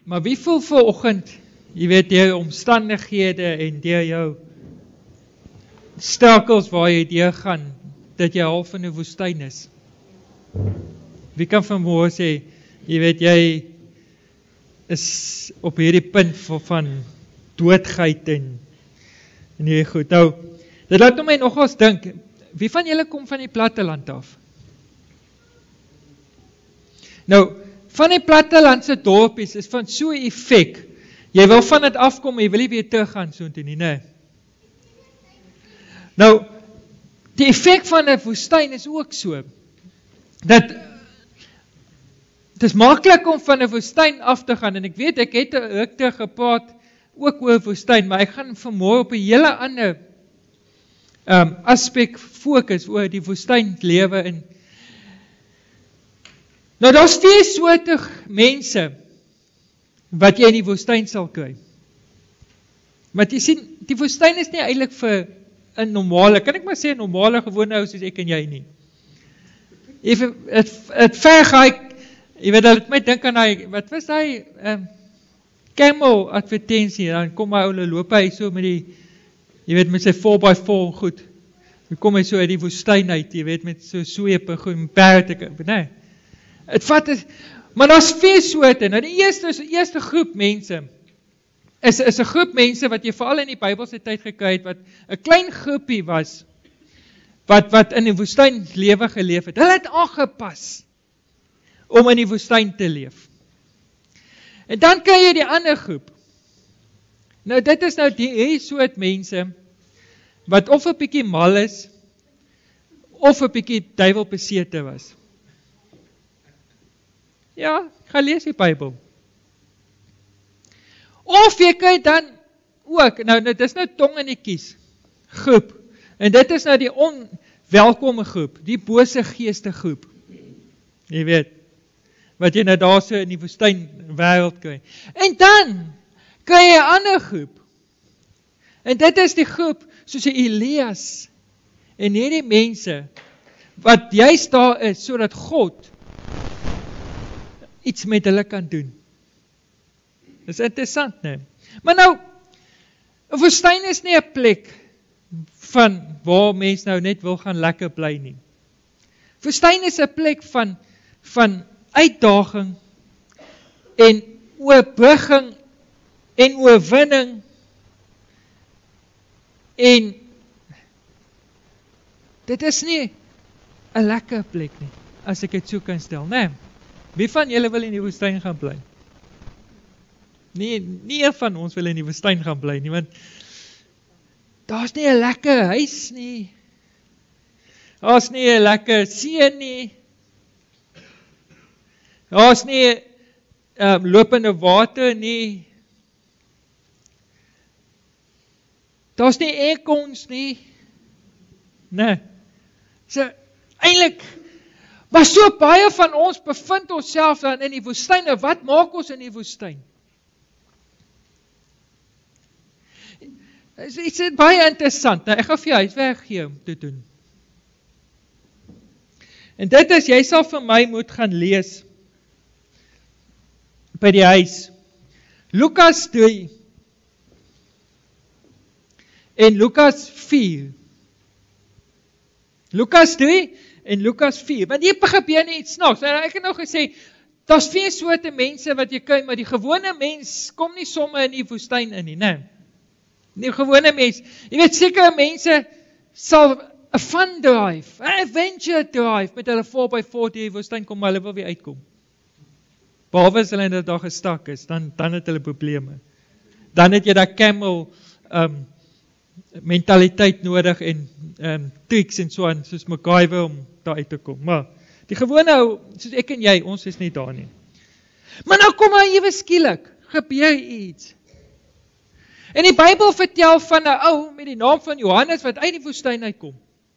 Maar wie voel vanoggend, jy weet, deur omstandighede en deur jou struggles waar jy deur gaan, dat jy half in 'n woestyn is? Wie kan vanmôre sê, jy weet, jy is op hierdie punt van doodheid en hierdie goed. Nou, dit laat my nogals dink, wie van julle kom van die platteland af? Nou, van die plattelandse dorpies is van so 'n effek. Jy wil van dit afkom, jy wil nie weer terug gaan soontoe nie, nee. Nou, die effek van 'n woestyn is ook so, dat het is maklik om van 'n woestyn af te gaan, en ek weet, ek het 'n ruk terug gepraat, ook oor woestyn, maar ek gaan vanmôre op 'n hele ander aspek fokus oor die woestynlewe in. Nou, daar's 2 soorte mense wat jy in die woestyn sal kry. Want jy sien, die woestyn is nie eintlik vir 'n normale, kan ek maar sê 'n normale gewone ou soos ek en jy nie. Het verg hy, jy weet, dat my dink aan hy, wat was hy, Camel advertensie, dan kom hy ouwe loop hy so met die, jy weet, met sy 4x4 goed, dan kom hy so uit die woestyn uit, jy weet, met so swepe, goed, perde, nee, het vat, maar daar's 2 soorte. Nou die eerste groep mense, is 'n groep mense wat jy veral in die Bybelse tyd gekry het, wat 'n klein groepie was, wat in die woestyn lewe geleef het. Hulle het aangepas om in die woestyn te leef. En dan kry jy die ander groep. Nou dit is nou die soort mense, wat of 'n bietjie mal is, of 'n bietjie duiwelbesete was. Ja, ga lees die Bybel. Of jy kry dan ook, nou dit is nou tong in die kies, groep, en dit is nou die onwelkome groep, die bose geeste groep, jy weet, wat jy nou daar so in die woestyn wêreld kry. En dan kry jy 'n ander groep, en dit is die groep soos Elias, en hierdie mense, wat juist daar is, sodat God iets met hulle kan doen. Dis interessant, nee. Maar nou, 'n woestyn is nie 'n plek van waar mens nou net wil gaan lekker bly nie. Woestyn is 'n plek van uitdaging en oorbrugging en oorwinning en dit is nie 'n lekker plek nie, as ek dit so kan stel, nee. Wie van julle wil in die woestyn gaan bly? Nie een van ons wil in die woestyn gaan bly nie, want daar's nie 'n lekker huis nie. Daar's nie 'n lekker see nie. Daar's nie lopende water nie. Daar's nie aircons nie. Nee. So eintlik, maar so baie van ons bevind onsself dan in die woestyn. En wat maak ons in die woestyn? Dit is baie interessant. Nou, ek gaan vir jou huiswerk gee om te doen. En dit is, jy sal vir my moet gaan lees by die huis. Lukas 3 en Lukas 4. Lukas 3 en Lukas 4. Want hier gebeur nie iets snaaks. Ek het nou gesê, daar's 4 soorte mense wat jy kry, maar die gewone mens kom nie sommer in die woestyn in nie, nee. Die gewone mens, jy weet, sekere mense sal 'n fun drive, 'n adventure drive met hulle 4x4 die woestyn kom, maar hulle wil weer uitkom. Behalwe as hulle daar gestak is, dan het hulle probleme. Dan het jy daai camel mentaliteit nodig en tricks en so aan, soos MacGyver om daar uit te kom. Maar die gewone ou, soos ek en jy, ons is nie daar nie. Maar nou kom maar ewe skielik, gebeur iets. En die Bybel vertel van 'n ou met die naam van Johannes wat uit die woestyn uitkom.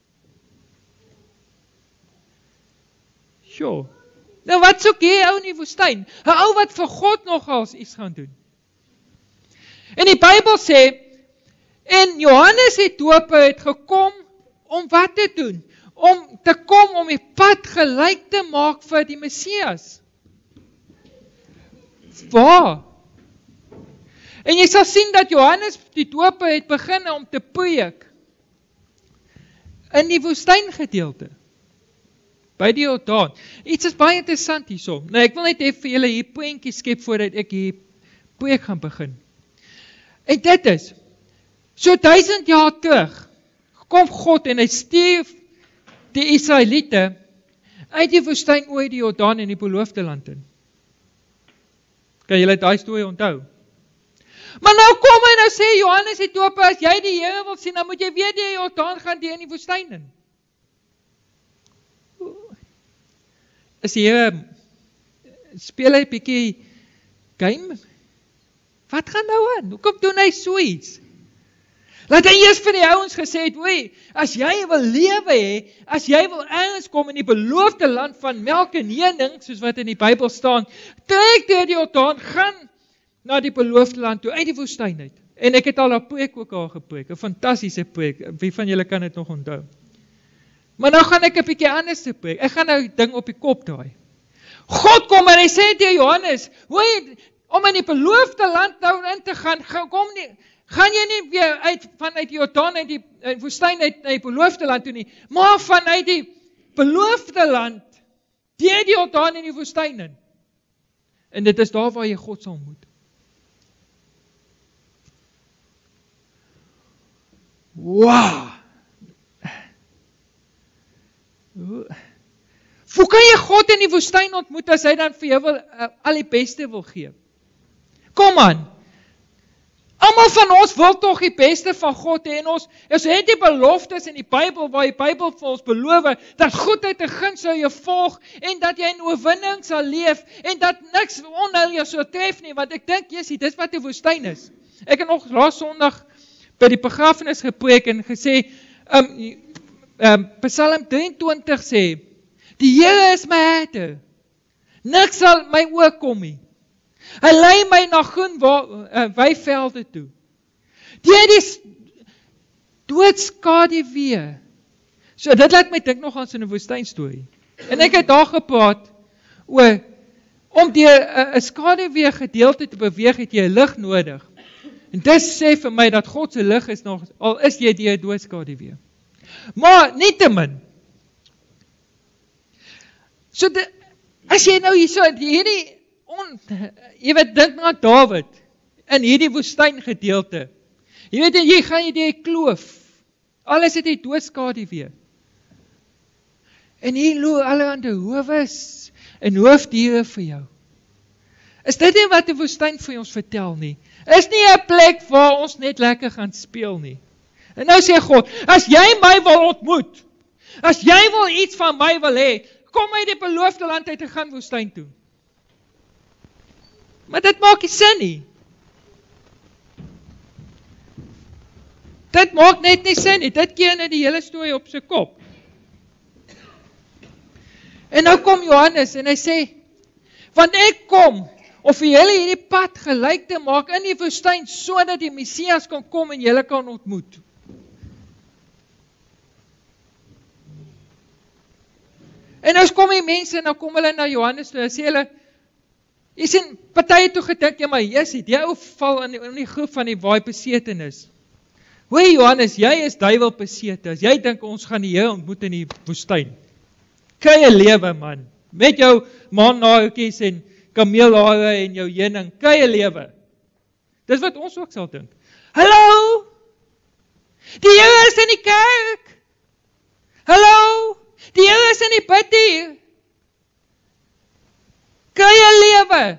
Sjoe. Nou wat soek jy ou in die woestyn? 'n Ou wat vir God nogals iets gaan doen. En die Bybel sê, en Johannes die Doper het gekom om wat te doen? Om te kom om die pad gelyk te maak vir die Messias. Waar? En jy sal sien dat Johannes die doper het begin om te preek in die woestyngedeelte, by die Jordaan. Iets is baie interessant hierso. Nou, ek wil net even vir julle hier prentjie skep voordat ek hier preek gaan begin. En dit is, so 1000 jaar terug, kom God en hy stuur die Israeliete uit die woestyn oor die Jordaan in die beloofde land in. Kan julle daai storie onthou? Maar nou kom hy nou sê, Johannes die doper, as jy die Here wil sien, dan moet jy weer die Jordaan gaan deur in die woestyn in. Is die Here, speel hy 'n bietjie game? Wat gaan nou aan? Hoekom doen hy so iets? Laat hy eers vir die ouens gesê het, oei, as jy wil lewe hê, as jy wil ergens kom in die beloofde land van melk en honing, soos wat in die Bybel staan, trek deur die Jordaan, gaan na die beloofde land toe, uit die woestyn uit. En ek het al 'n preek ook al gepreek, 'n fantastiese preek, wie van julle kan dit nog onthou? Maar nou gaan ek 'n bietjie anders te preek, ek gaan nou ding op die kop draai. God kom en hy sê tegen Johannes, hoor, om in die beloofde land nou in te gaan, gaan jy nie weer vanuit die Jordaan uit die woestyn uit na die beloofde land toe nie, maar vanuit die beloofde land, deur die Jordaan in die woestyn in. En dit is daar waar jy God sal ontmoet. Wow! Hoe kan jy God in die woestyn ontmoet as hy dan vir jou al die beste wil gee? Kom aan! Almal van ons wil tog die beste van God hê en ons het die beloftes in die Bybel waar die Bybel vir ons beloof dat goedheid en guns sal jou volg en dat jy in oorwinning sal leef en dat niks onheil jou sal tref nie, want ek dink Jessie, dis wat die woestyn is. Ek het nog laas Sondag by die begrafenis gepreek en gesê, Psalm 23 sê, die Here is my herder, niks sal my oorkom nie. Hy lei my na groen weivelde toe. Deur die doodskaduwee. So dit laat my dink nog aan so 'n woestynstorie. En ek het daar gepraat oor om deur 'n skaduwee gedeelte te beweeg het jy lig nodig. En dit sê vir my dat God se lig is nog, al is jy deur 'n doodskaduwee. Maar nietemin. So as jy nou hierso hierdie jy weet, dink na Dawid, in hierdie woestyn gedeelte, jy weet, jy gaan die kloof, alles het die doodskaduwee, en hier loop allerhande howes, en hoofdiere vir jou. Is dit nie wat die woestyn vir ons vertel nie? Is nie 'n plek waar ons net lekker gaan speel nie. En nou sê God, as jy my wil ontmoet, as jy wil iets van my wil hê, kom uit die beloofde land uit en gaan woestyn toe. Maar dit maak nie sin nie. Dit maak net nie sin nie. Dit keer net die hele storie op sy kop. En nou kom Johannes en hy sê, want ek kom om vir julle hierdie pad gelyk te maak in die woestyn, sodat die Messias kan kom en julle kan ontmoet. En nou kom die mense en nou kom hulle na Johannes toe en sê hulle, jy sien, party het toe gedink, ja maar Jessie, die ou val in die groep van die waai besetenis. Hoor Johannes, jy is duiwel besete, as jy dink ons gaan die Here ontmoet in die woestyn. Kry 'n lewe man, met jou maannaartjies en kameelhare en jou heuning, kry 'n lewe. Dis wat ons ook sal dink. Hallo, die Here is in die kerk. Hallo, die Here is in die bid hier. Kry 'n lewe.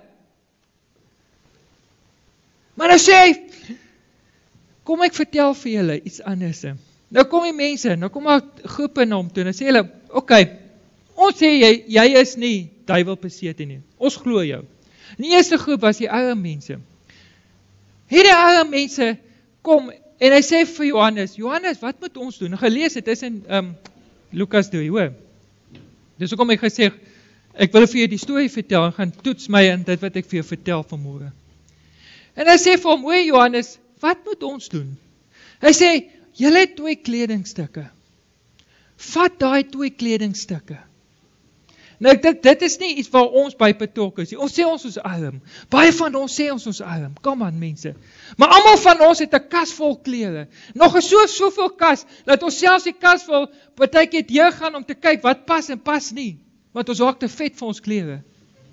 Maar nou sê hy, kom ek vertel vir julle iets anders. Nou kom die mense, nou kom maar groepe na hom toe, en sê hulle, okay, ons sê jy is nie duiwel besete nie. Ons glo jou. Die eerste groep was die arme mense. Hierdie arme mense kom en hy sê vir Johannes, wat moet ons doen? Gelees het is in Lukas 3, hoor. Dus kom ek gesê, ek wil vir jou die storie vertel en gaan toets my in dit wat ek vir jou vertel vanmôre. En hy sê vir hom, hoor Johannes, wat moet ons doen? Hy sê, julle het 2 kledingstukke. Vat daai 2 kledingstukke. Nou ek dink, dit is nie iets waar ons by betrokke is. Ons sê ons is arm. Baie van ons sê ons is arm. Kom aan mense. Maar almal van ons het 'n kas vol klere. Nog is soveel kas, dat ons selfs die kas wil partykeer deur gaan om te kyk wat pas en pas nie. Want ons raak te vet vir ons klere.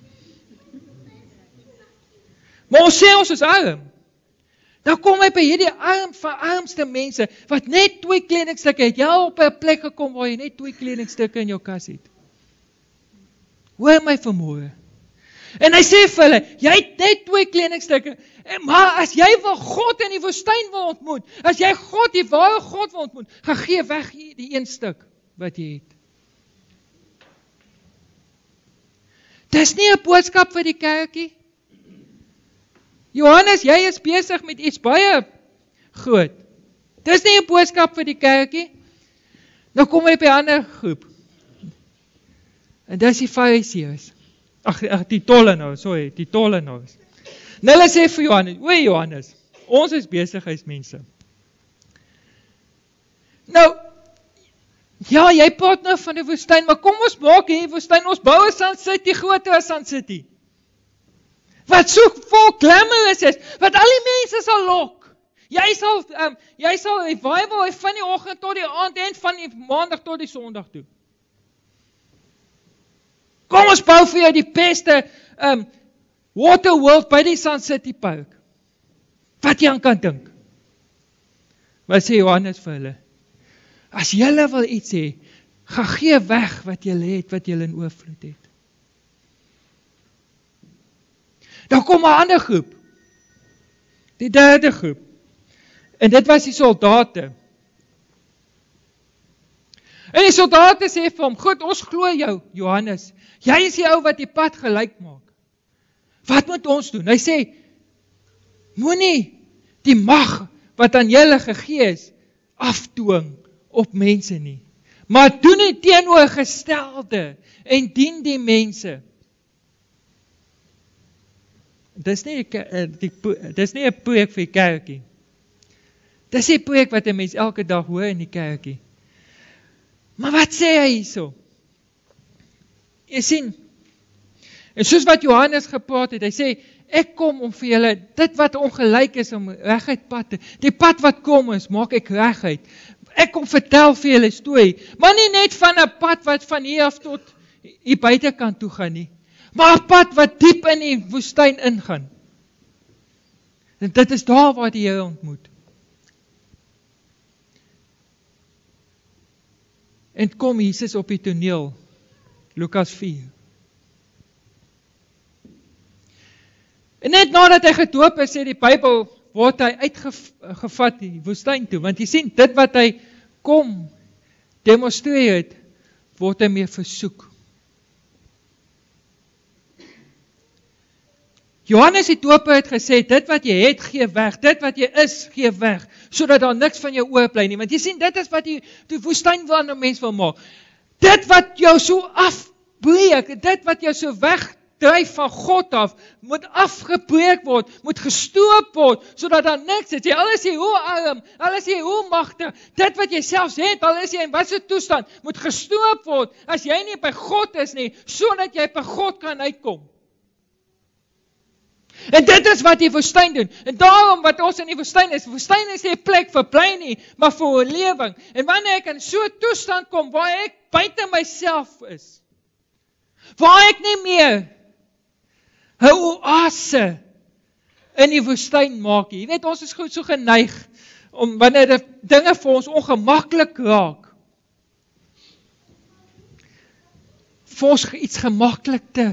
Maar ons sê ons is arm. Dan kom hy by hierdie armste mense, wat net 2 kledingstukke het. Jy al op 'n plek gekom waar jy net 2 kledingstukke in jou kas het. Hoor my vanmôre. En hy sê vir hulle, jy het net 2 kledingstukke, maar as jy wil God in die woestyn wil ontmoet, as jy God, die ware God wil ontmoet, gaan gee weg die 1 stuk wat jy het. Dis nie 'n boodskap vir die kerkie. Johannes, jy is besig met iets baie groot. Dis nie 'n boodskap vir die kerkie. Nou kom hy by 'n ander groep. En dis die Fariseërs. Ag, die tollenaars, die tollenaars. En hulle sê vir Johannes, Johannes, ons is besigheidsmense. Nou, ja, jy praat nou van die woestyn, maar kom ons maak hier woestyn, ons bou 'n Sun City groter as Sun City. Wat so vol glamorous is, wat al die mense sal lok. Jy sal revival van die oggend tot die aand en van die maandag tot die Sondag toe. Kom ons bou vir jou die beste Waterworld by die Sun City Park. Wat jy aan kan dink. Wat sê Johannes vir hulle? As julle wil iets hê, gaan gee weg wat julle het, wat julle in oorvloed het. Dan kom 'n ander groep. Die 3de groep. En dit was die soldate. En die soldate sê vir hom, goed, ons glo jou, Johannes. Jy is die ou wat die pad gelyk maak. Wat moet ons doen? Hy sê, moenie die mag wat aan julle gegee is, afdwing op mense nie. Maar doen die teenoorgestelde en dien die mense. Dis nie 'n preek vir die kerkie. Dis die preek wat 'n mens elke dag hoor in die kerkie. Maar wat sê hy hierso? Jy sien, en soos wat Johannes gepraat het, hy sê, ek kom om vir julle, dit wat ongelyk is, om reguit pad te, die pad wat kom is, maak ek reguit. Ek kom vertel vir julle storie, maar nie net van 'n pad wat van hier af tot hier buitekant toe gaan nie, maar 'n pad wat diep in die woestyn ingaan. En dit is daar waar die Here ontmoet. En kom Jesus op die toneel, Lukas 4. En net nadat hy gedoop is, sê die Bybel, word hy uitgevat die woestyn toe, want jy sien, dit wat hy kom demonstreer het, word hy mee versoek. Johannes die Doper het gesê, dit wat jy het, gee weg, dit wat jy is, gee weg, sodat daar niks van jou oorbly nie, want jy sien, dit is wat die woestyn wil aan 'n mens wil maak. Dit wat jou so afbreek, dit wat jou so wegdryf van God af, moet afgebreek word, moet gestoop word, sodat daar niks is. Al is jy hoe arm, al is jy hoe magtig, dit wat jy selfs het, al is jy in wat se toestand, moet gestoop word, as jy nie by God is nie, sodat jy by God kan uitkom. En dit is wat die woestyn doen. En daarom wat ons in die woestyn is nie 'n plek vir bly nie, maar vir oorlewing. En wanneer ek in so 'n toestand kom, waar ek buite myself is, waar ek nie meer 'n oase in die woestyn maak nie. Jy weet, ons is goed so geneig, om wanneer die dinge vir ons ongemaklik raak, vir ons iets gemaklik te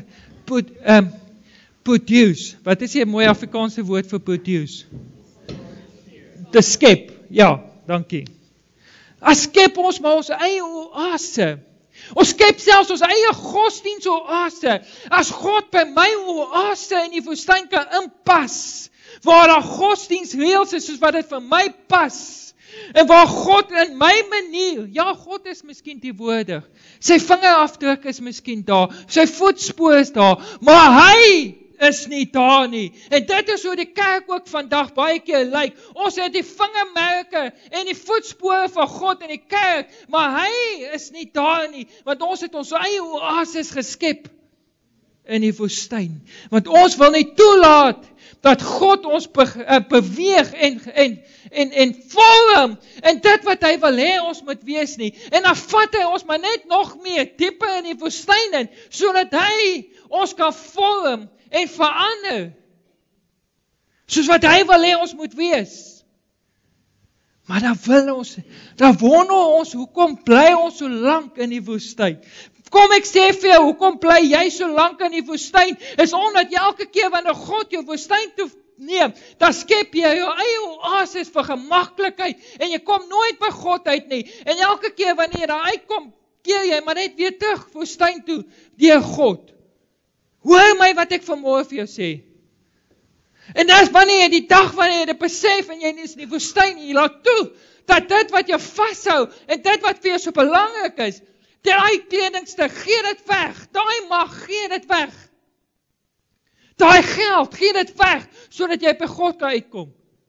produce. Wat is die mooi Afrikaanse woord vir produce? Te skep. Ja, dankie. As skep ons maar ons eie oase. Ons skep selfs ons eie godsdiens oase. As God by my oase in die woestyn kan inpas, waar daar godsdiensreëls is soos wat dit vir my pas, en waar God in my manier, ja, God is miskien teenwoordig, sy vingerafdruk is miskien daar, sy voetspoor is daar, maar hy is nie daar nie. En dit is hoe die kerk ook vandag baie keer lyk. Ons het die vingermerke en die voetspore van God in die kerk, maar hy is nie daar nie, want ons het ons eie oases geskep in die woestyn. Want ons wil nie toelaat dat God ons beweeg en vorm in dit wat hy wil hê ons moet wees nie. En dan vat hy ons maar net nog meer dieper in die woestyn in, sodat hy ons kan vorm en verander. Soos wat hy wil hê ons moet wees. Maar dan wonder ons, hoekom bly ons so lank in die woestyn? Kom ek sê vir jou, hoekom bly jy so lank in die woestyn? Is omdat jy elke keer wanneer God jou woestyn toe neem, dan skep jy jou eie oases vir gemaklikheid, en jy kom nooit by God uit nie. En elke keer wanneer jy daar uitkom, keer jy maar net weer terug woestyn toe, deur God. Hoor my wat ek vanmôre vir jou sê. En dis wanneer jy die dag wanneer jy dit besef en jy is in die woestyn, jy laat toe, dat dit wat jou vashou, en dit wat vir jou so belangrik is, daai kledingstuk, gee dit weg, daai mag, gee dit weg. Daai geld, gee dit weg, sodat jy by God kan uitkom.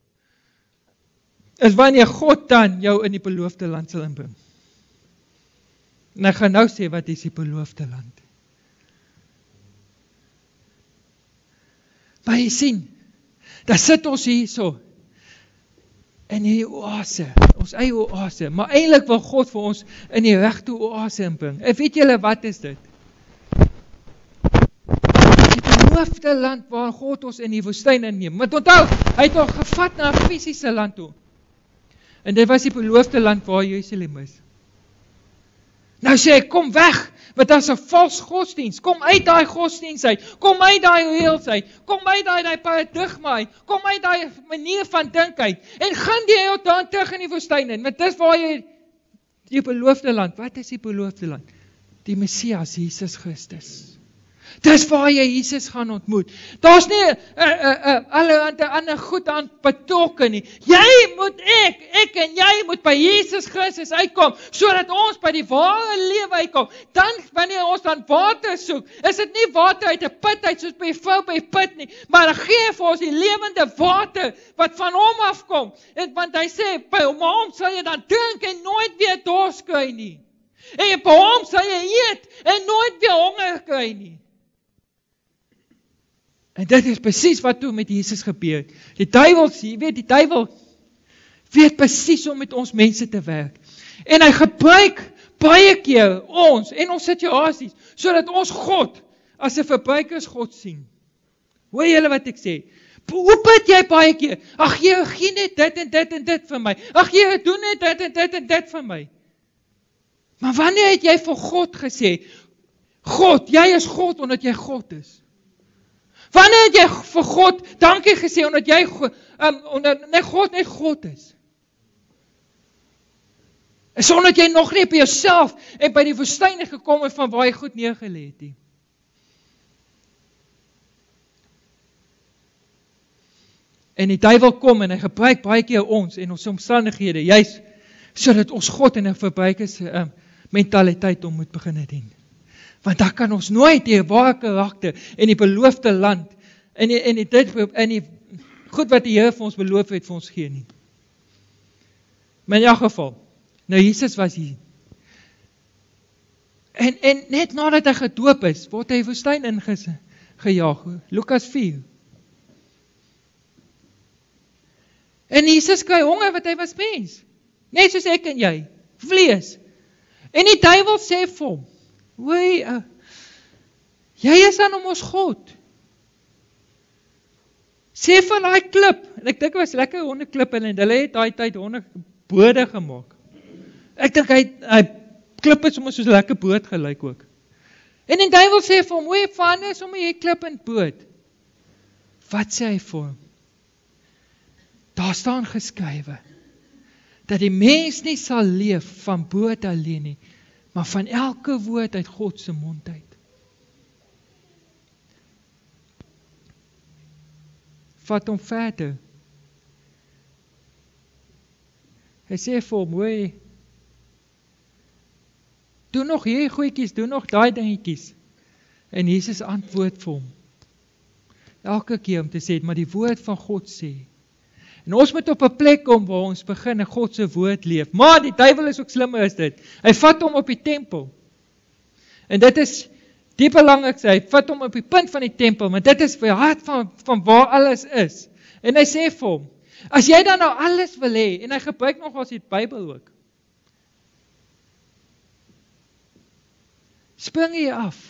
Is wanneer God dan jou in die beloofde land sal inbring. En ek gaan nou sê, wat is die beloofde land? Maar jy sien, daar sit ons hierso, in die oase, ons eie oase, maar eintlik wil God vir ons in die regte oase inbring. En weet julle, wat is dit? Die beloofde land waar God ons in die woestyn inneem. Want onthou, hy het ons gevat na 'n fisiese land toe. En dit was die beloofde land waar Jerusalem is. Nou sê hy, kom weg, want dat is 'n vals godsdienst. Kom uit daai godsdienst uit, kom uit daai reëls uit, kom uit daai paradigma uit, kom uit daai manier van dink uit, en gaan jy jou dan terug in die woestyn in, want dis waar jy die beloofde land. Wat is die beloofde land? Die Messias, Jesus Christus. Dis waar jy Jesus gaan ontmoet. Daar's nie alle ander goed aan betrokke nie. Jy moet ek en jy moet by Jesus Christus uitkom, sodat ons by die ware lewe uitkom. Dan, wanneer ons dan water soek, is dit nie water uit 'n put uit, soos by die vrou by die put nie, maar hy gee vir ons die lewende water, wat van hom afkom. Want hy sê, by hom sal jy dan drink en nooit weer dors kry nie. En by hom sal jy eet en nooit weer honger kry nie. En dit is presies wat toe met Jesus gebeur. Die duiwel weet presies hoe met ons mense te werk. En hy gebruik baie keer ons en ons situasies, sodat ons God as 'n verbruikersgod sien. Hoor julle wat ek sê? Hoe bid jy baie keer? Ag Here, gee net dit en dit en dit vir my. Ag Here, doen net dit en dit en dit vir my. Maar wanneer het jy vir God gesê, God, jy is God omdat jy God is? Wanneer het jy vir God dankie gesê, omdat jy God net God is? Is omdat jy nog nie by jouself en by die woestyn gekom het van waar jy goed neergelê het nie. En die duiwel kom en hy gebruik baie keer ons en ons omstandighede, juist sodat ons God in 'n verbruikers mentaliteit om moet begin dien. Want daar kan ons nooit die ware karakter en die beloofde land en die goed wat die Here vir ons beloof het vir ons gee nie. Maar in elk geval, nou Jesus was hier. En net nadat hy gedoop is, word hy woestyn ingejaag. Lukas 4. En Jesus kry honger, want hy was mens. Net soos ek en jy. Vlees. En die duiwel sê vir hom, jy is dan om ons God. Sê van daai klip, en ek dink het was lekker hondeklip, en hulle het daai tyd hondebode gemaak. Ek dink hy klip het soms lekker boot gelyk ook. En die duiwel sê vir hom, verander sommer jy klip in boot. Wat sê hy vir hom? Daar staan geskrywe, dat die mens nie sal leef van brood alleen nie, maar van elke woord uit God se mond uit. Vat hom verder. Hy sê vir hom, doen nog hierdie goedjies, doen nog daai dingetjies. En Jesus antwoord vir hom, elke keer om te sê, maar die woord van God sê. En ons moet op 'n plek kom waar ons begin in God se woord leef. Maar die duiwel is ook slimmer as dit. Hy vat hom op die tempel. En dit is die belangrikste, hy vat hom op die punt van die tempel, want dit is vir die hart van waar alles is. En hy sê vir hom, as jy dan nou alles wil hê, en hy gebruik nog as die Bybel ook, spring jy af.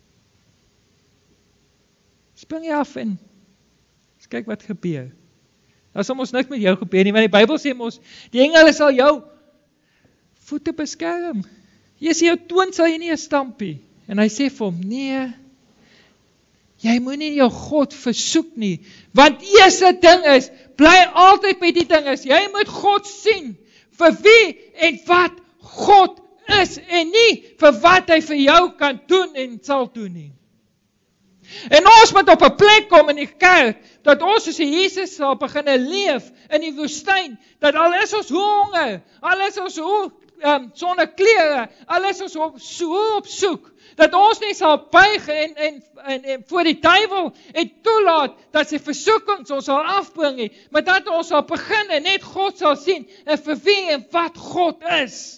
Spring jy af en kyk wat gebeur. Daar sal ons niks met jou gebeur nie, want die Bybel sê ons, die engele sal jou voete beskerm. Jy sê jou toon sal jy nie stampie. En hy sê vir hom, nee, jy moet nie jou God versoek nie, want eerste ding is, bly altyd by die ding is, jy moet God sien, vir wie en wat God is, en nie vir wat hy vir jou kan doen en sal doen nie. En ons moet op 'n plek kom in die kerk, dat ons soos Jesus sal begin leef in die woestyn, dat al is ons honger, al is ons sonder klere, al is ons op soek, dat ons nie sal buig en voor die duiwel en toelaat, dat sy versoekings ons sal afbring nie, maar dat ons sal begin en net God sal sien, en vir wie en wat God is.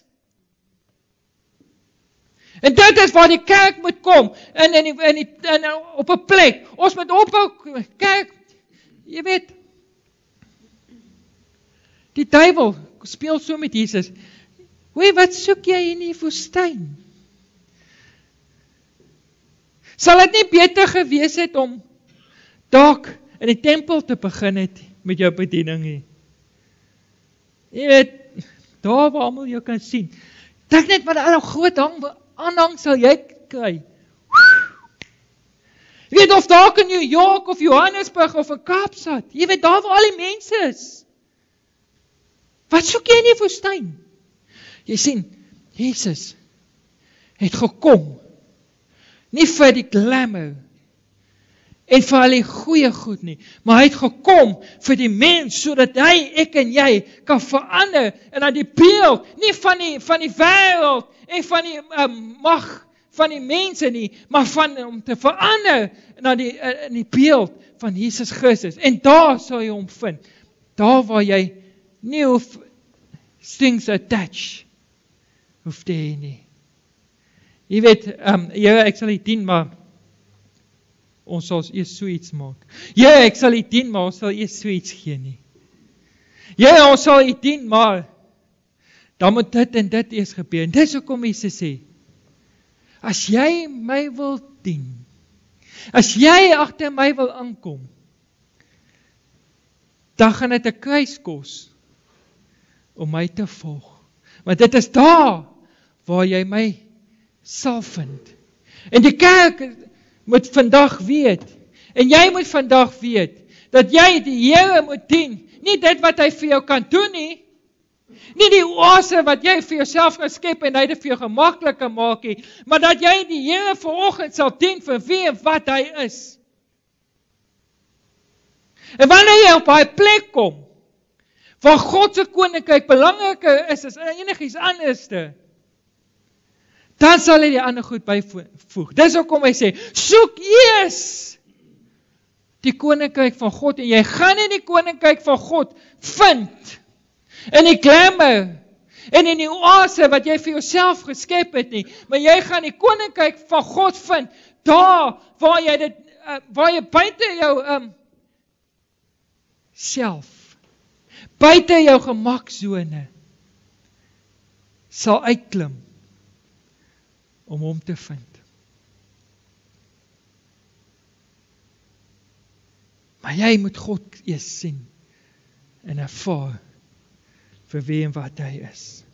En dit is waar die kerk moet kom, en op 'n plek, ons moet ophou, kerk, jy weet, die duiwel speel so met Jesus, wat soek jy in die woestyn? Sal dit nie beter gewees het om dalk in die tempel te begin het met jou bediening nie? Jy weet, daar waar almal jou kan sien, dink net wat al groot aanhang sal jy kry. Jy weet, of daar in New York, of Johannesburg, of in Kaapstad, jy weet, daar waar al die mense is. Wat soek jy in die woestyn? Jy sien, Jesus het gekom, nie vir die glamour, en vir al die goeie goed nie, maar hy het gekom vir die mens, sodat hy, ek en jy, kan verander, en aan die beeld, nie van die wêreld, en van die mag van die mense nie, maar om te verander, in die beeld van Jesus Christus, en daar sal jy hom vind, daar waar jy nie hoef strings attached, hoef te hê nie. Jy weet, ek sal nie dien, maar ons sal eers so iets maak. Ek sal nie dien, maar ons sal eers so iets gee nie. Ons sal nie dien, maar dan moet dit en dit eers gebeur. En dis hoekom Jesus sê, as jy my wil dien, as jy agter my wil aankom, dan gaan dit 'n kruis kos om my te volg. Want dit is daar waar jy my sal vind. En die kerk moet vandag weet, en jy moet vandag weet, dat jy die Here moet dien, nie dit wat hy vir jou kan doen nie die oase wat jy vir jouself kan skep en hy dit vir jou gemakliker maak nie, maar dat jy die Here vanoggend sal dien vir wie en wat hy is. En wanneer jy op daai plek kom, waar God se koninkryk belangriker is as enigiets anderste, dan sal hy die ander goed byvoeg. Dis hoekom hy sê, soek eers die koninkryk van God, en jy gaan nie die koninkryk van God vind, in die glamour, en in die oase wat jy vir jouself geskep het nie, maar jy gaan die koninkryk van God vind, daar waar jy buite jou self, buite jou gemaksone, sal uitklim, om hom te vind. Maar jy moet God eers sien, en ervaar, vir wie en wat hy is.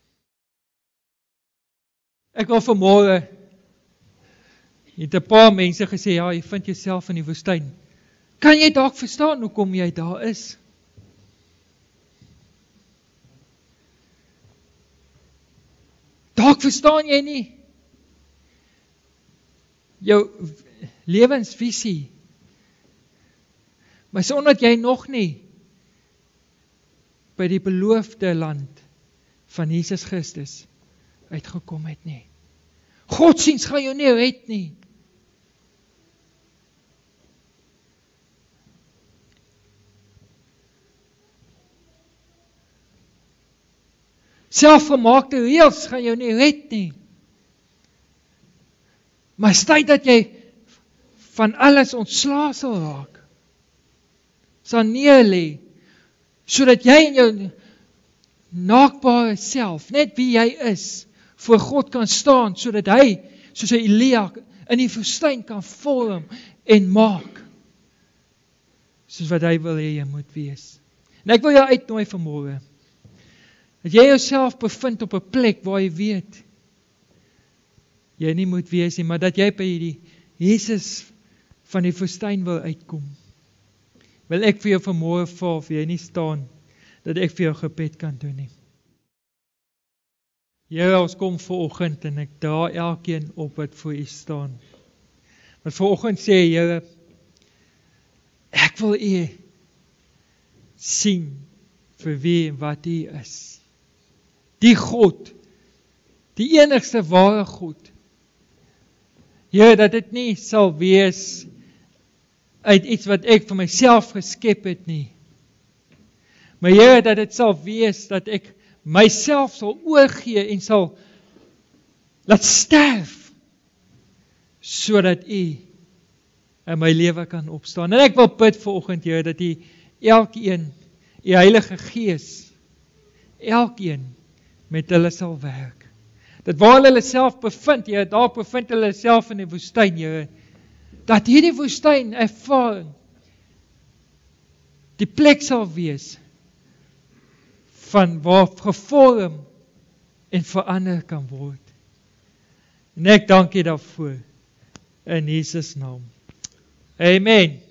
Ek wil vanmôre, het 'n paar mense gesê, ja, jy vind jouself in die woestyn. Kan jy dalk verstaan hoekom jy daar is? Dalk verstaan jy nie jou lewensvisie, maar sonder dat jy nog nie by die beloofde land van Jesus Christus uitgekom het nie. Godsdiens gaan jou nie red nie. Selfgemaakte reëls gaan jou nie red nie. Maar is tyd dat jy van alles ontslae sal raak. Sal neerlê, sodat jy in jou naakbare self, net wie jy is, voor God kan staan, sodat hy, soos Elia, in die woestyn kan vorm en maak, soos wat hy wil hê jy moet wees. En ek wil jou uitnooi vanmôre, dat jy jouself bevind op 'n plek waar jy weet, jy nie moet wees nie, maar dat jy by die Jesus van die woestyn wil uitkom. Wil ek vir jou vanmôre vra, of jy nie staan, dat ek vir jou gebed kan doen nie. Here, ons kom vanoggend en ek dra elkeen op wat voor u staan. Want vanoggend sê Here, ek wil u sien vir wie en wat u is. Die God, die enigste ware God. Here, dat dit nie sal wees uit iets wat ek vir myself geskep het nie. Maar Here, dat dit sal wees dat ek myself sal oorgee en sal laat sterf, sodat u in my lewe kan opstaan. En ek wil bid vanoggend, Here, dat u elkeen, u Heilige Gees, elkeen met hulle sal werk. Dat waar hulle self bevind, Here, daar bevind hulle self in die woestyn, Here, dat hierdie woestyn ervaring die plek sal wees van waar gevorm en verander kan word. En ek dank u daarvoor in Jesus naam. Amen.